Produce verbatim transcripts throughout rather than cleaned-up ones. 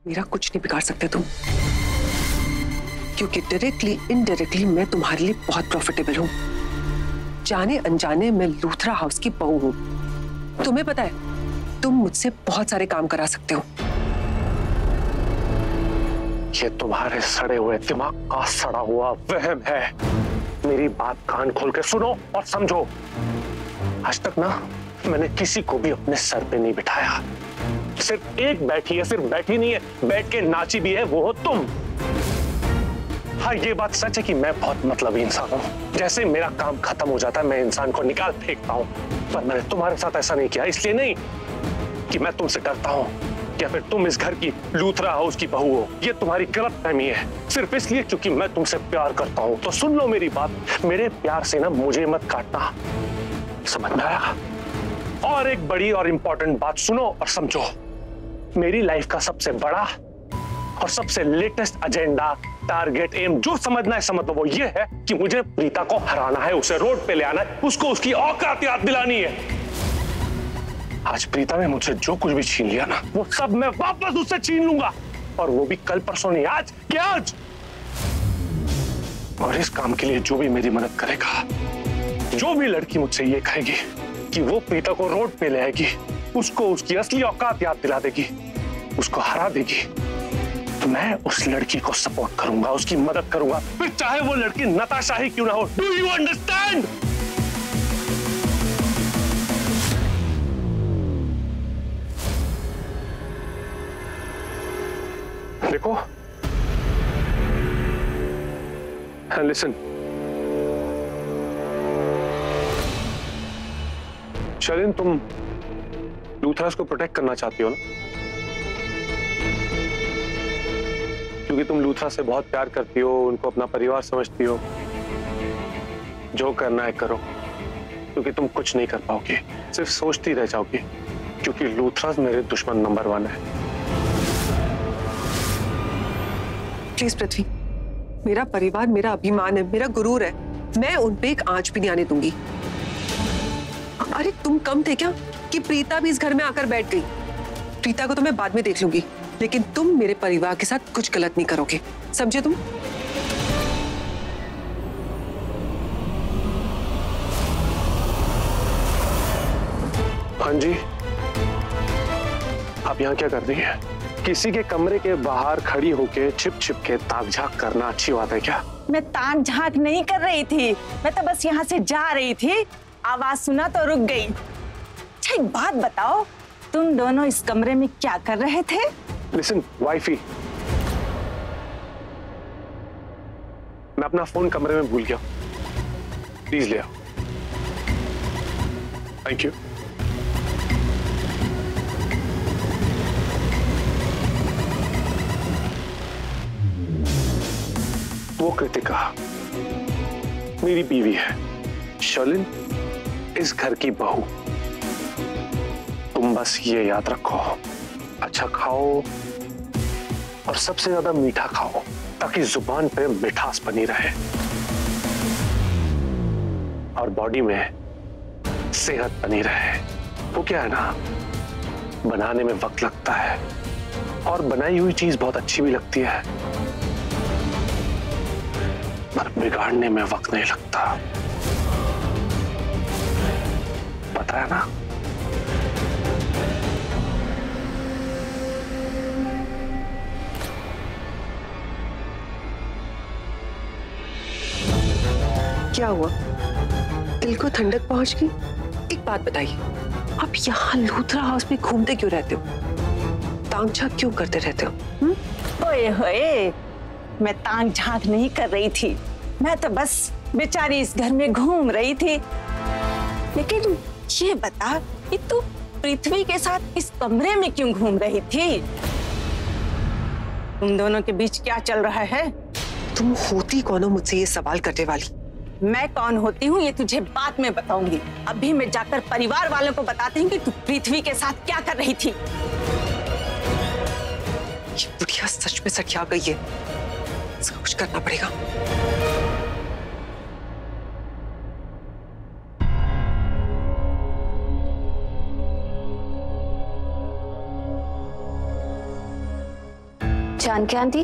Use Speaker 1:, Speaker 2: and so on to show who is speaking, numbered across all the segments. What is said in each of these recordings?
Speaker 1: मेरा कुछ नहीं बिगाड़ सकते तुम, क्योंकि डायरेक्टली इनडायरेक्टली मैं तुम्हारे लिए बहुत प्रॉफिटेबल हूं। जाने अनजाने मैं लूथरा हाउस की बहू हूं। तुम्हें पता है तुम मुझसे बहुत सारे काम करा सकते हो।
Speaker 2: ये तुम्हारे सड़े हुए दिमाग का सड़ा हुआ वहम है। मेरी बात कान खोल के सुनो और समझो। आज तक ना मैंने किसी को भी अपने सर पे नहीं बिठाया। सिर्फ एक बैठी है, सिर्फ बैठी नहीं है, बैठ के नाची भी है, वो हो तुम। हाँ, ये बात सच है कि मैं बहुत मतलबी इंसान हूँ। जैसे मेरा काम खत्म हो जाता है मैं इंसान को निकाल फेंकता हूँ, पर मैंने तुम्हारे साथ ऐसा नहीं किया। इसलिए नहीं कि मैं तुमसे डरता हूँ या फिर तुम इस घर की लूथरा हाउस की बहू हो। ये तुम्हारी गलतफहमी है। सिर्फ इसलिए क्योंकि मैं तुमसे प्यार करता हूँ। तो सुन लो मेरी बात, मेरे प्यार से ना मुझे मत काटना, समझ में आया? और एक बड़ी और इंपॉर्टेंट बात सुनो और समझो। मेरी लाइफ का सबसे बड़ा और सबसे लेटेस्ट एजेंडा, टारगेट, एम, जो समझना है समझ लो, वो ये है कि मुझे प्रीता को हराना है, उसे रोड पे ले आना है, उसको उसकी औकात याद दिलानी है। आज प्रीता ने मुझसे जो कुछ भी छीन लिया ना, वो सब मैं वापस उससे छीन लूंगा, और वो भी कल परसों नहीं, आज के आज। और इस काम के लिए जो भी मेरी मदद करेगा, जो भी लड़की मुझसे ये कहेगी कि वो प्रीता को रोड पे ले आएगी, उसको उसकी असली औकात याद दिला देगी, उसको हरा देगी, तो मैं उस लड़की को सपोर्ट करूंगा, उसकी मदद करूंगा, फिर चाहे वो लड़की नताशा ही क्यों ना हो। Do you understand? देखो, लिसन, शर्लिन, तुम लूथरास को प्रोटेक्ट करना चाहती हो ना, क्योंकि तुम लूथरा से बहुत प्यार करती हो, उनको अपना परिवार समझती हो। जो करना है करो, क्योंकि तुम कुछ नहीं कर पाओगी, सिर्फ सोचती रह जाओगी, क्योंकि लूथरास मेरे दुश्मन नंबर वन है।
Speaker 1: प्लीज पृथ्वी, मेरा परिवार मेरा अभिमान है, मेरा गुरूर है, मैं उन पे एक आंच भी नहीं आने दूंगी। अरे तुम कम थे क्या कि प्रीता भी इस घर में आकर बैठ गई? प्रीता को तो मैं बाद में देख लूंगी, लेकिन तुम मेरे परिवार के साथ कुछ गलत नहीं करोगे, समझे तुम?
Speaker 2: हाँ जी, आप यहाँ क्या कर रही है? किसी के कमरे के बाहर खड़ी होके छिप छिप के ताक झांक करना अच्छी बात है क्या?
Speaker 3: मैं ताक झांक नहीं कर रही थी, मैं तो बस यहाँ से जा रही थी, आवाज सुना तो रुक गई। अच्छा एक बात बताओ, तुम दोनों इस कमरे में क्या कर रहे थे?
Speaker 2: लिसन वाइफी, मैं अपना फोन कमरे में भूल गया, प्लीज ले आओ। Thank you. वो कृतिका मेरी बीवी है, शर्लिन इस घर की बहू। तुम बस ये याद रखो, अच्छा खाओ और सबसे ज्यादा मीठा खाओ, ताकि जुबान पे मिठास बनी रहे और बॉडी में सेहत बनी रहे। वो क्या है ना, बनाने में वक्त लगता है और बनाई हुई चीज बहुत अच्छी भी लगती है, पर बिगाड़ने में वक्त नहीं लगता, पता है ना?
Speaker 1: क्या हुआ, दिल को ठंडक पहुंच गई? एक बात बताइए, आप यहाँ लूथरा हाउस में घूमते क्यों रहते हो? तांग झांक क्यों करते रहते हो? हुँ?
Speaker 3: ओए होए, मैं तांग झांक नहीं कर रही थी, मैं तो बस बेचारी इस घर में घूम रही थी। लेकिन ये बता कि तू पृथ्वी के साथ इस कमरे में क्यों घूम रही थी? तुम दोनों के बीच क्या चल रहा है?
Speaker 1: तुम होती कौन हो मुझसे ये सवाल करने वाली?
Speaker 3: मैं कौन होती हूँ ये तुझे बाद में बताऊंगी। अभी मैं जाकर परिवार वालों को बताती हूँ कि तू पृथ्वी के साथ क्या कर रही थी।
Speaker 1: ये बुढ़िया सच में सठिया गई है, इसका कुछ करना पड़ेगा।
Speaker 4: जानकी आंटी।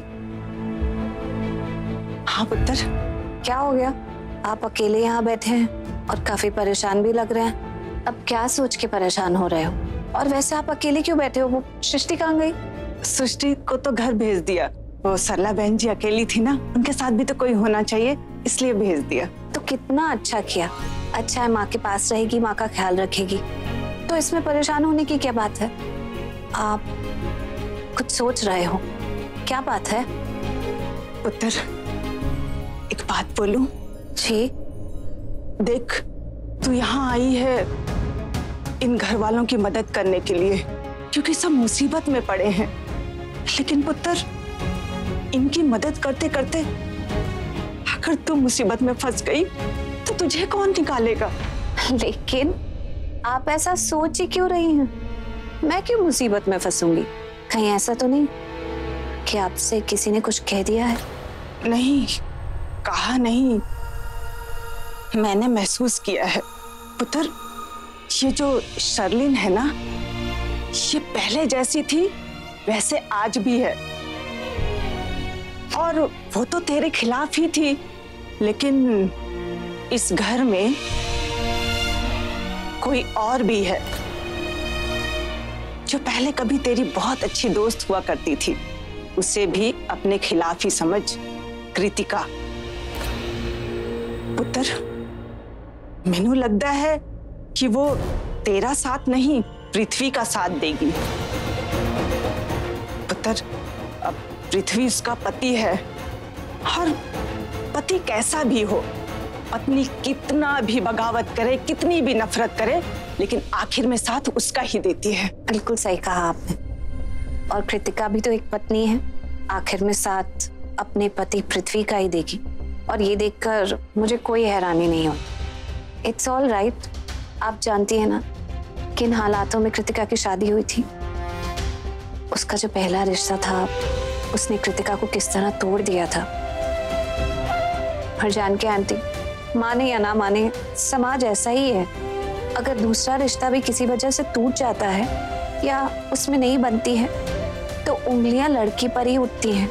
Speaker 3: हाँ पुत्र,
Speaker 4: क्या हो गया? आप अकेले यहाँ बैठे हैं और काफी परेशान भी लग रहे हैं। अब क्या सोच के परेशान हो रहे हो? और वैसे आप अकेले क्यों बैठे हो? वो सृष्टि कहाँ गई?
Speaker 3: सृष्टि को तो घर भेज दिया। वो सरला बहन जी अकेली थी ना, उनके साथ भी तो कोई होना चाहिए, इसलिए भेज दिया।
Speaker 4: तो कितना अच्छा किया। अच्छा है, माँ के पास रहेगी, माँ का ख्याल रखेगी, तो इसमें परेशान होने की क्या बात है? आप कुछ सोच रहे हो, क्या बात है?
Speaker 3: पुत्र, एक बात बोलूं?
Speaker 4: जी।
Speaker 3: देख, तू यहाँ आई है इन घर वालों की मदद करने के लिए, क्योंकि सब मुसीबत में पड़े हैं। लेकिन पुत्र, इनकी मदद करते करते अगर तू मुसीबत में फंस गई तो तुझे कौन निकालेगा?
Speaker 4: लेकिन आप ऐसा सोच ही क्यों रही हैं? मैं क्यों मुसीबत में फंसूंगी? कहीं ऐसा तो नहीं कि आपसे किसी ने कुछ कह दिया है?
Speaker 3: नहीं, कहा नहीं, मैंने महसूस किया है। पुत्र, ये जो शर्लिन है ना, ये पहले जैसी थी वैसे आज भी है। और वो तो तेरे खिलाफ ही थी, लेकिन इस घर में कोई और भी है जो पहले कभी तेरी बहुत अच्छी दोस्त हुआ करती थी, उसे भी अपने खिलाफ ही समझ। कृतिका। पुत्र, मैनू लगता है कि वो तेरा साथ नहीं, पृथ्वी का साथ देगी। पुत्र, अब पृथ्वी उसका पति है, और पति कैसा भी हो, पत्नी कितना भी बगावत करे, कितनी भी नफरत करे, लेकिन आखिर में साथ उसका ही देती है।
Speaker 4: बिल्कुल सही कहा आपने। और कृतिका भी तो एक पत्नी है, आखिर में साथ अपने पति पृथ्वी का ही देगी। और ये देखकर मुझे कोई हैरानी नहीं हुई। It's all right. आप जानती है ना किन हालातों में कृतिका की शादी हुई थी? उसका जो पहला रिश्ता था, उसने कृतिका को किस तरह तोड़ दिया था। और जानकी आंटी, माने या ना माने, समाज ऐसा ही है। अगर दूसरा रिश्ता भी किसी वजह से टूट जाता है या उसमें नहीं बनती है, तो उंगलियां लड़की पर ही उठती हैं।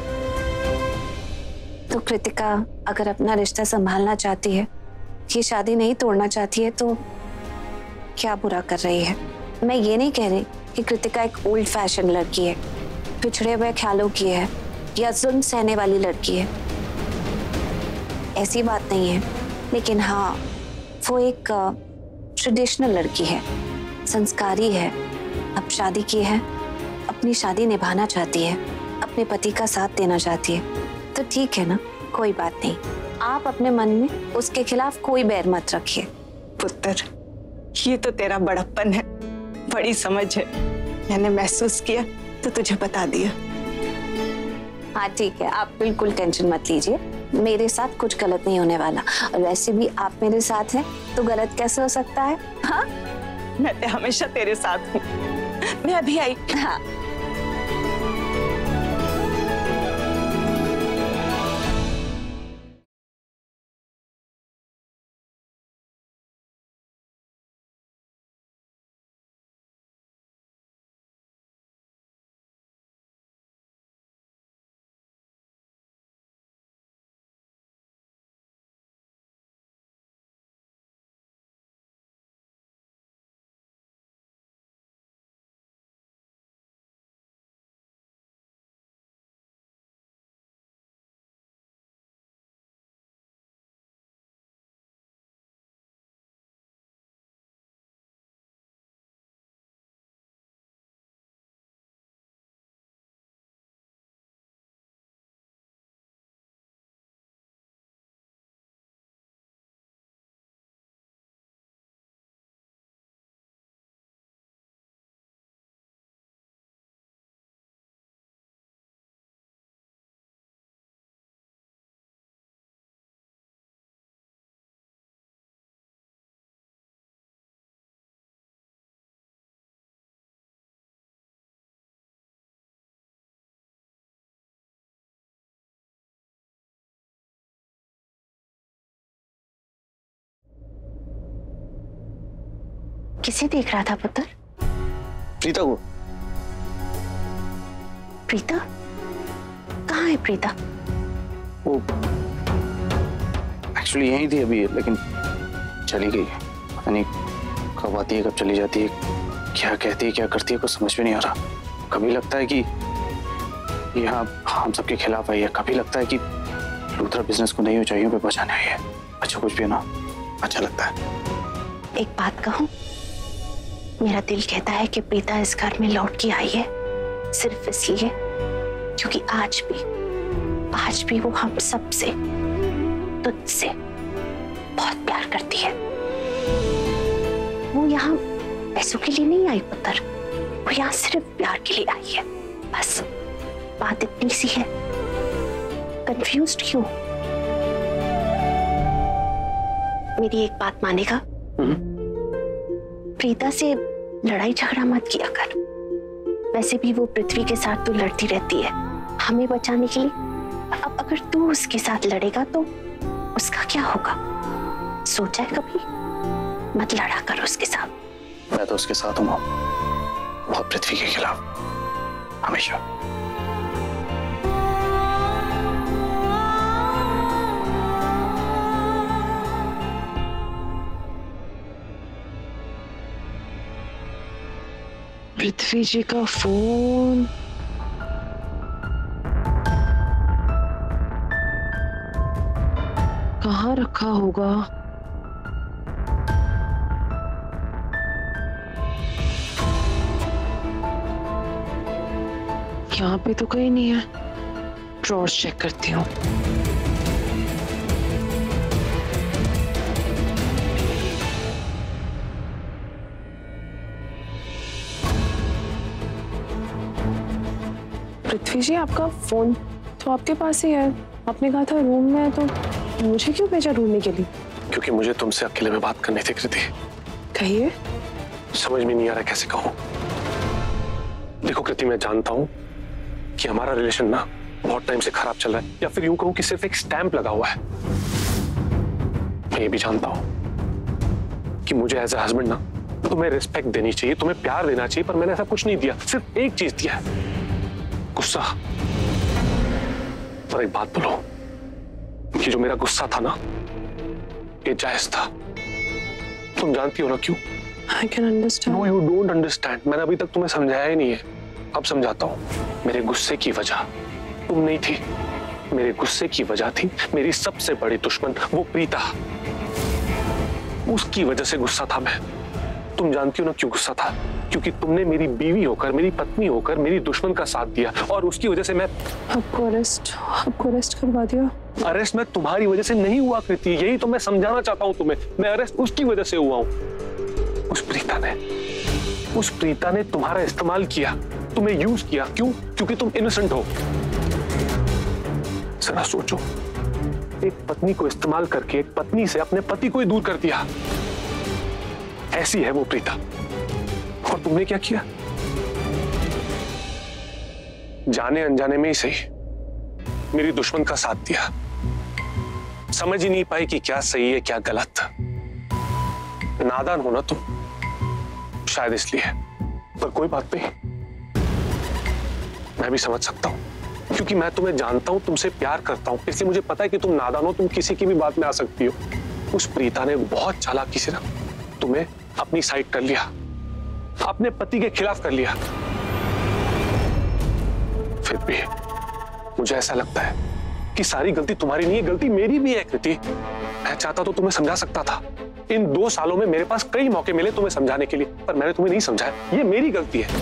Speaker 4: तो कृतिका अगर अपना रिश्ता संभालना चाहती है, ये शादी नहीं तोड़ना चाहती है, तो क्या बुरा कर रही है। मैं ये नहीं कह रही कि कृतिका एक ओल्ड फैशन लड़की है, पिछड़े हुए ख्यालों की है, या जुल्म सहने वाली लड़की है, ऐसी बात नहीं है। लेकिन हाँ, वो एक ट्रेडिशनल लड़की है, संस्कारी है, अब शादी की है, अपनी शादी निभाना चाहती है, अपने पति का साथ देना चाहती है, तो ठीक है ना, कोई बात नहीं। आप अपने मन में उसके खिलाफ कोई बैर मत रखिए।
Speaker 3: पुत्र, ये तो तेरा बड़प्पन है, बड़ी समझ है। मैंने महसूस किया तो तुझे बता दिया।
Speaker 4: हाँ ठीक है, आप बिल्कुल टेंशन मत लीजिए, मेरे साथ कुछ गलत नहीं होने वाला। और वैसे भी आप मेरे साथ हैं, तो गलत कैसे हो सकता है? हाँ,
Speaker 3: मैं तो हमेशा तेरे साथ हूँ। मैं अभी आई।
Speaker 4: हाँ। किसे देख रहा था पुत्र?
Speaker 2: प्रीता को।
Speaker 4: प्रीता? कहाँ है प्रीता?
Speaker 5: वो एक्चुअली यही थी अभी, लेकिन चली गई। पता नहीं कब आती है, कब चली जाती है, क्या कहती है, क्या करती है, कुछ समझ में नहीं आ रहा। कभी लगता है कि यहाँ हम सबके खिलाफ आई है, कभी लगता है कि लूथरा बिजनेस को नई ऊंचाइयों पे पहुंचाने आई है। अच्छा कुछ भी ना, अच्छा लगता है।
Speaker 4: एक बात कहूं, मेरा दिल कहता है कि प्रीता इस घर में लौट के आई है सिर्फ इसलिए क्योंकि आज भी आज भी वो हम सब से, तुझसे बहुत प्यार करती है। वो यहाँ पैसों के लिए नहीं आई पुत्र, वो यहाँ सिर्फ प्यार के लिए आई है, बस बात इतनी सी है। कंफ्यूज्ड क्यों? मेरी एक बात मानेगा? प्रीता से लड़ाई झगड़ा मत किया कर। वैसे भी वो पृथ्वी के साथ तो लड़ती रहती है हमें बचाने के लिए। अब अगर तू उसके साथ लड़ेगा तो उसका क्या होगा? सोचा है कभी? मत लड़ा कर उसके साथ।
Speaker 5: मैं तो उसके साथ हूँ, बहुत पृथ्वी के खिलाफ हमेशा।
Speaker 1: पृथ्वी जी का फोन। कहाँ रखा होगा? यहाँ पे तो कहीं नहीं है। ड्रॉर्स चेक करती हूँ।
Speaker 6: पृथ्वी जी, आपका फोन तो आपके पास ही है। आपने कहा था रूम में है, तो मुझे क्यों भेजा ढूंढने के लिए?
Speaker 2: क्योंकि मुझे तुमसे अकेले में बात करनी थी कृति।
Speaker 6: कहिए।
Speaker 2: समझ में नहीं आ रहा कैसे कहूं। देखो कृति, मैं जानता हूं कि हमारा रिलेशन ना बहुत टाइम से खराब चल रहा है, या फिर यूं कहूं कि सिर्फ एक स्टैंप लगा हुआ है। मैं ये भी जानता हूं कि मुझे एज ए हस्बैंड ना तुम्हें रिस्पेक्ट देनी चाहिए, तुम्हें प्यार देना चाहिए, पर मैंने ऐसा कुछ नहीं दिया। सिर्फ एक चीज दिया है, गुस्सा। और एक बात बोलो, कि जो मेरा गुस्सा था ना, ये जायज था। तुम जानती हो ना क्यों?
Speaker 6: I can understand.
Speaker 2: No, you don't understand. मैंने अभी तक तुम्हें समझाया ही नहीं है, अब समझाता हूं। मेरे गुस्से की वजह तुम नहीं थी, मेरे गुस्से की वजह थी मेरी सबसे बड़ी दुश्मन, वो प्रीता। उसकी वजह से गुस्सा था मैं। तुम जानती हो ना क्यों गुस्सा था? क्योंकि तुमने मेरी बीवी होकर, मेरी पत्नी होकर मेरी दुश्मन का साथ दिया, और उसकी वजह से मैं
Speaker 6: आपको अरेस्ट आपको अरेस्ट करवा दिया।
Speaker 2: अरेस्ट मैं तुम्हारी वजह से नहीं हुआ कृति, यही तो मैं समझाना चाहता हूं तुम्हें। मैं अरेस्ट उसकी वजह से हुआ हूं। उस प्रीता ने उस प्रीता ने तुम्हारा इस्तेमाल किया, तुम्हें यूज किया। क्यों? क्योंकि तुम इनोसेंट हो। जरा सोचो, एक पत्नी को इस्तेमाल करके एक पत्नी से अपने पति को ही दूर कर दिया। ऐसी है वो प्रीता। और तुमने क्या किया? जाने अनजाने में ही सही मेरी दुश्मन का साथ दिया। समझ ही नहीं पाई कि क्या सही है क्या गलत। नादान हो ना तुम, शायद इसलिए। पर कोई बात नहीं, मैं भी समझ सकता हूं, क्योंकि मैं तुम्हें जानता हूं, तुमसे प्यार करता हूं, इसलिए मुझे पता है कि तुम नादान हो, तुम किसी की भी बात में आ सकती हो। उस प्रीता ने बहुत चालाकी से ना तुम्हें अपनी साइड कर लिया, अपने पति के खिलाफ कर लिया। फिर भी मुझे ऐसा लगता है कि सारी गलती तुम्हारी नहीं है, गलती मेरी भी है कृति। मैं चाहता तो तुम्हें समझा सकता था। इन दो सालों में मेरे पास कई मौके मिले तुम्हें समझाने के लिए, पर मैंने तुम्हें नहीं समझाया। ये मेरी गलती है।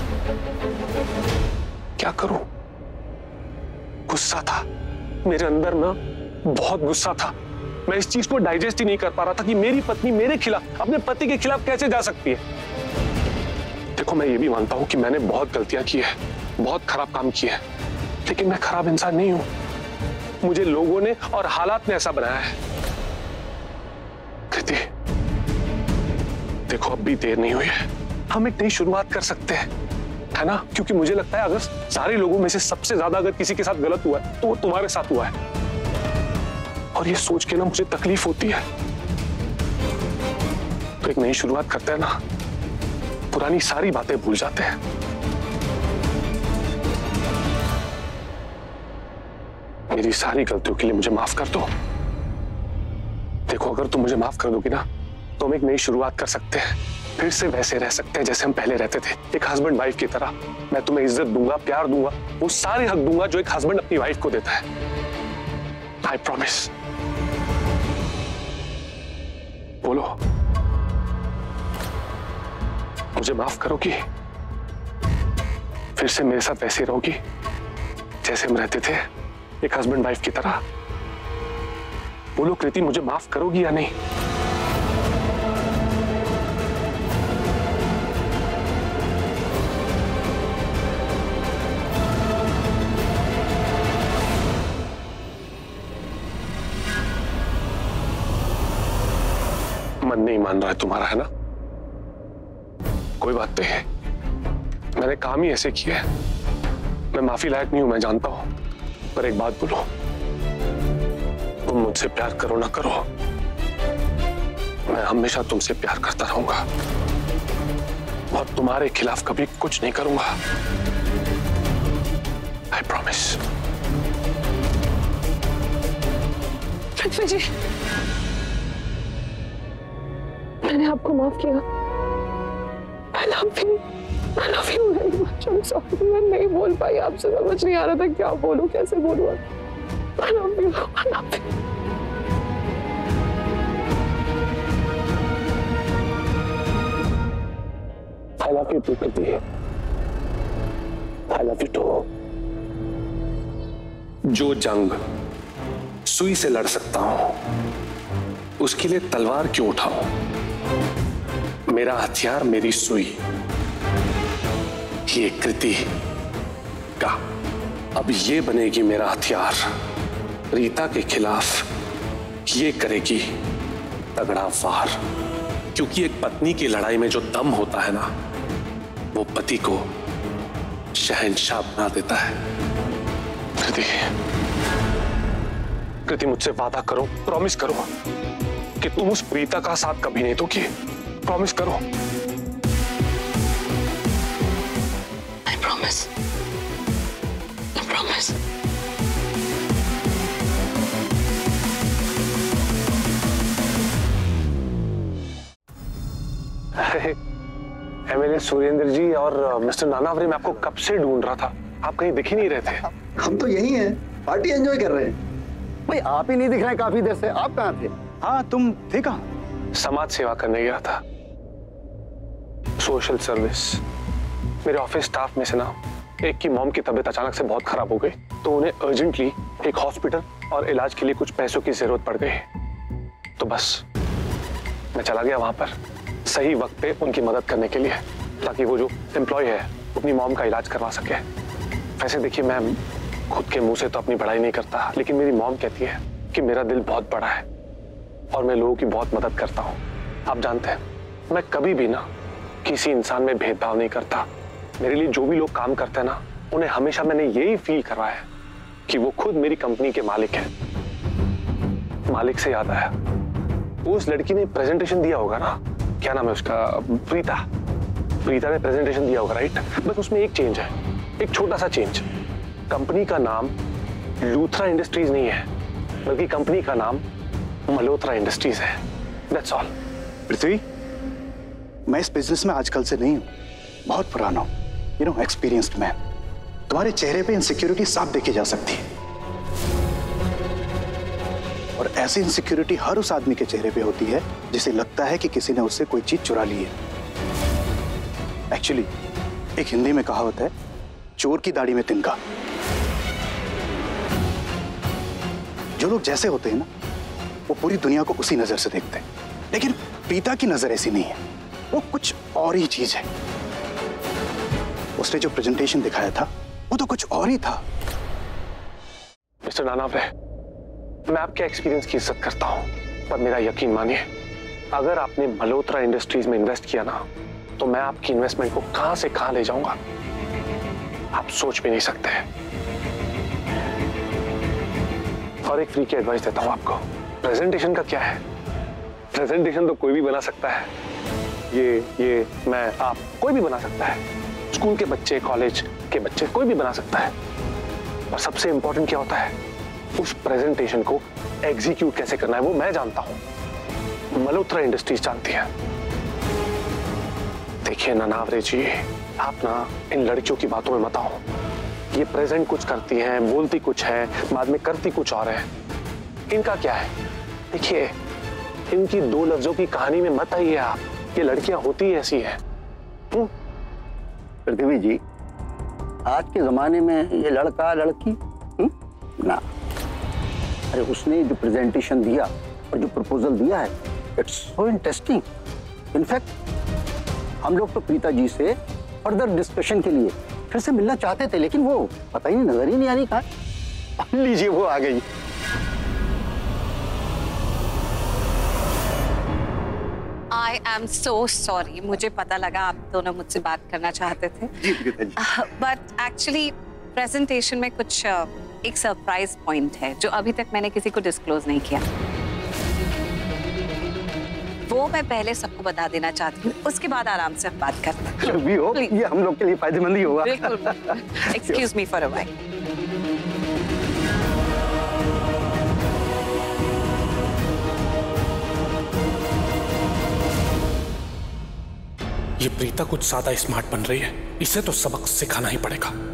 Speaker 2: क्या करूं? गुस्सा था मेरे अंदर ना, बहुत गुस्सा था। मैं इस चीज को डाइजेस्ट ही नहीं कर पा रहा था कि मेरी पत्नी मेरे खिलाफ, अपने पति के खिलाफ कैसे जा सकती है। देखो, मैं ये भी मानता हूं कि मैंने बहुत गलतियां की है, बहुत खराब काम किए हैं, लेकिन मैं खराब इंसान नहीं हूं। मुझे लोगों ने और हालात ने ऐसा बनाया है। कृति, देखो अब भी देर नहीं हुई है, हम एक नई शुरुआत कर सकते हैं, है ना? क्योंकि मुझे लगता है अगर सारे लोगों में से सबसे ज्यादा अगर किसी के साथ गलत हुआ है तो वो तुम्हारे साथ हुआ है। और ये सोच के ना मुझे तकलीफ होती है। तो एक नई शुरुआत करते हैं ना, पुरानी सारी बातें भूल जाते हैं। मेरी सारी गलतियों के लिए मुझे माफ कर दो। देखो, अगर तुम मुझे माफ कर दोगी ना तो हम एक नई शुरुआत कर सकते हैं, फिर से वैसे रह सकते हैं जैसे हम पहले रहते थे, एक हस्बैंड वाइफ की तरह। मैं तुम्हें इज्जत दूंगा, प्यार दूंगा, वो सारे हक दूंगा जो एक हस्बैंड अपनी वाइफ को देता है। I promise. बोलो, मुझे माफ करोगी? फिर से मेरे साथ वैसे रहोगी जैसे हम रहते थे, एक हस्बैंड वाइफ की तरह? बोलो कृति, मुझे माफ करोगी या नहीं? मन नहीं मान रहा है तुम्हारा, है ना? कोई बात नहीं, मैंने काम ही ऐसे किया है। मैं माफी लायक नहीं हूं, मैं जानता हूं, पर एक बात बोलो, तुम मुझसे प्यार करो ना करो, मैं हमेशा तुमसे प्यार करता रहूंगा और तुम्हारे खिलाफ कभी कुछ नहीं करूंगा। I promise.
Speaker 6: पृथ्वी जी, मैंने आपको माफ किया। I love you. I love you very much. I'm sorry. मैं नहीं बोल पाई आपसे, समझ नहीं आ रहा था क्या बोलूं, कैसे बोलूं। I love you. I love you.
Speaker 2: I love you too, Kriti. I love you too। जो जंग सुई से लड़ सकता हूं, उसके लिए तलवार क्यों उठाऊं? मेरा हथियार मेरी सुई, ये कृति का अब ये बनेगी मेरा हथियार। रीता के खिलाफ ये करेगी तगड़ा वार, क्योंकि एक पत्नी की लड़ाई में जो दम होता है ना, वो पति को शहंशाह बना देता है। कृति, कृति मुझसे वादा करो, प्रॉमिस करो कि तुम उस प्रीता का साथ कभी नहीं दोगी। प्रॉमिस करो।
Speaker 4: I promise. I promise.
Speaker 2: MLA Surendra ji और मिस्टर नानावरे, मैं आपको कब से ढूंढ रहा था, आप कहीं दिख ही नहीं रहे थे।
Speaker 7: हम तो यही हैं, पार्टी एंजॉय कर रहे हैं। भाई आप ही नहीं दिख रहे काफी देर से, आप कहाँ थे?
Speaker 5: हाँ, तुम थे कहाँ?
Speaker 2: समाज सेवा करने गया था, सोशल सर्विस। मेरे ऑफिस स्टाफ में से ना एक की मॉम की तबीयत अचानक से बहुत खराब हो गई, तो उन्हें अर्जेंटली एक हॉस्पिटल और इलाज के लिए कुछ पैसों की जरूरत पड़ गई। तो बस मैं चला गया वहां पर सही वक्त पे उनकी मदद करने के लिए, ताकि वो जो एम्प्लॉय है अपनी मॉम का इलाज करवा सके। वैसे देखिए, मैं खुद के मुंह से तो अपनी बड़ाई नहीं करता, लेकिन मेरी मॉम कहती है कि मेरा दिल बहुत बड़ा है और मैं लोगों की बहुत मदद करता हूँ। आप जानते हैं, मैं कभी भी ना किसी इंसान में भेदभाव नहीं करता। मेरे लिए जो भी लोग काम करते हैं ना, उन्हें हमेशा मैंने यही फील करवाया है कि वो खुद मेरी कंपनी के मालिक हैं। मालिक से याद आया, उस लड़की ने प्रेजेंटेशन दिया होगा ना, क्या नाम है उसका, प्रीता। प्रीता ने प्रेजेंटेशन दिया होगा, राइट? बस उसमें एक चेंज है, एक छोटा सा चेंज। कंपनी का नाम लूथरा इंडस्ट्रीज नहीं है, बल्कि कंपनी का नाम मल्होत्रा इंडस्ट्रीज है। That's all.
Speaker 7: पृथ्वी, मैं इस बिजनेस में आजकल से नहीं हूँ, बहुत पुराना हूँ, यू नो, एक्सपीरियंस्ड मैन। तुम्हारे चेहरे पे इनसिक्योरिटी साफ देखी जा सकती है, और ऐसी इनसिक्योरिटी हर उस आदमी के चेहरे पे होती है जिसे लगता है कि किसी ने उससे कोई चीज चुरा ली है। एक्चुअली एक हिंदी में कहावत है, चोर की दाढ़ी में तिनका। जो लोग जैसे होते हैं ना, वो पूरी दुनिया को उसी नजर से देखते हैं, लेकिन प्रीता की नजर ऐसी नहीं है, वो कुछ और ही चीज है। उसने जो प्रेजेंटेशन दिखाया था वो तो कुछ और ही था।
Speaker 2: मिस्टर नानावरे, मैं आपके एक्सपीरियंस की इज्जत करता हूं, पर मेरा यकीन मानिए, अगर आपने मल्होत्रा इंडस्ट्रीज में इन्वेस्ट किया ना, तो मैं आपकी इन्वेस्टमेंट को कहां से कहां ले जाऊंगा, आप सोच भी नहीं सकते। और एक फ्री की एडवाइस देता हूं आपको, प्रेजेंटेशन का क्या है, प्रेजेंटेशन तो कोई भी बना सकता है। ये ये मैं आप कोई भी बना सकता है, स्कूल के बच्चे, कॉलेज के बच्चे, कोई भी बना सकता है। और सबसे इंपॉर्टेंट क्या होता है, उस प्रेजेंटेशन को एग्जीक्यूट कैसे करना है वो मैं जानता हूं, मल्होत्रा इंडस्ट्रीज जानती है। देखिए ननावरे जी, आप ना इन लड़कियों की बातों में मत आओ। ये प्रेजेंट कुछ करती हैं, बोलती कुछ है, बाद में करती कुछ और है। इनका क्या है? देखिए इनकी दो लफ्जों की कहानी में मत आइए आप। ये लड़कियां होती ही ऐसी हैं।
Speaker 8: पृथ्वी जी, आज के जमाने में ये लड़का लड़की हुँ? ना, अरे उसने जो प्रेजेंटेशन दिया और जो प्रपोजल दिया है, इट्स सो इंटरेस्टिंग। इनफैक्ट हम लोग तो प्रीता जी से फर्दर डिस्कशन के लिए फिर से मिलना चाहते थे, लेकिन वो पता ही नहीं, नजर ही नहीं आ रही कहाँ। लीजिए वो आ गई।
Speaker 4: आई एम सो सॉरी, मुझे पता लगा आप दोनों मुझसे बात करना चाहते थे, बट एक्चुअली प्रेजेंटेशन में कुछ uh, एक सरप्राइज पॉइंट है जो अभी तक मैंने किसी को डिस्क्लोज नहीं किया। वो मैं पहले सबको बता देना चाहती हूँ, उसके बाद आराम से हम बात करते हैं।
Speaker 8: जो भी हो, ये हम लोग के लिए फायदेमंद ही होगा।
Speaker 4: बिल्कुल। Excuse me for a while.
Speaker 9: ये प्रीता कुछ ज्यादा स्मार्ट बन रही है, इसे तो सबक सिखाना ही पड़ेगा।